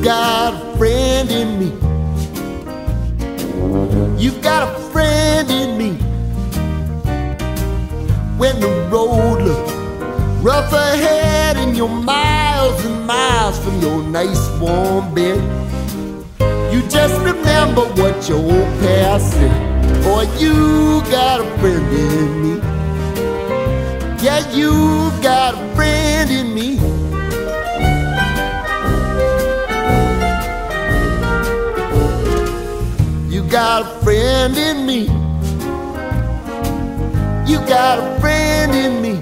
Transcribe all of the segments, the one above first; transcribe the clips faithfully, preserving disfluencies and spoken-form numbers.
got a friend in me. You've got a friend in me. When the road looks rough ahead and you're miles and miles from your nice warm bed, you just remember what your old past said. Boy, you got a friend in me. Yeah, you got a friend in me. You got a friend in me. You got a friend in me.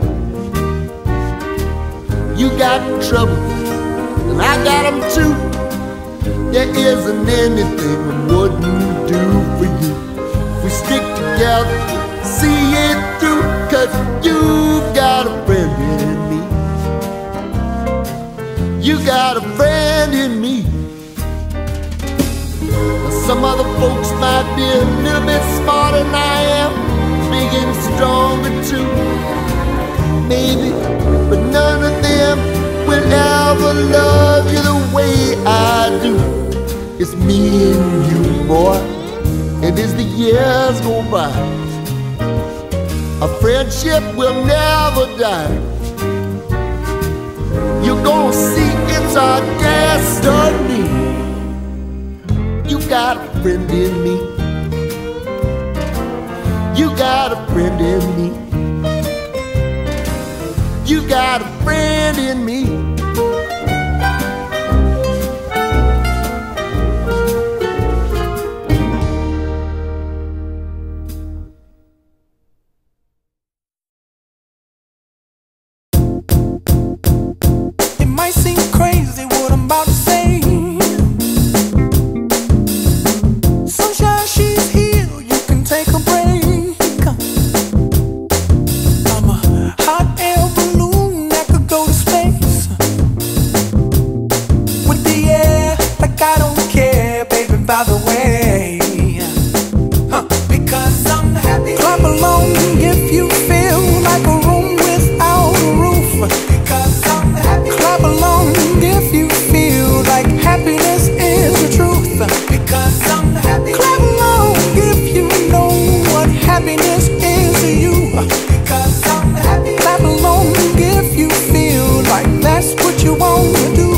You got trouble, and I got them too. There isn't anything I wouldn't do for you. If we stick together, see it through, 'cause you got a friend in me. You got a friend in me. Some other folks might be a little bit smarter than I am, big and stronger too, maybe, but none of them will ever love you the way I do. It's me and you, boy, and as the years go by, our friendship will never die. You're gonna see it's our destiny. You got a friend in me. You got a friend in me. You got a friend in me. It might seem crazy what I'm about to say. Sunshine, she's here, you can take a break. I'm a hot air balloon that could go to space with the air, like I don't care, baby, by the way. Huh. Because I'm happy. Clap along if you feel like a room without a roof. Because I'm happy. Clap along if you feel like happiness is the truth. Because I'm happy. Clap along if you know what happiness is to you. Because I'm happy. Clap along if you feel like that's what you want to do.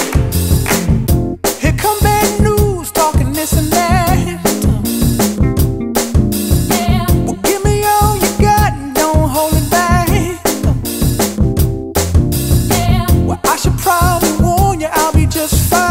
Here come bad news, talking this and that. Yeah. Well, give me all you got and don't hold it back. Yeah. Well, I should probably warn you, I'll be just fine.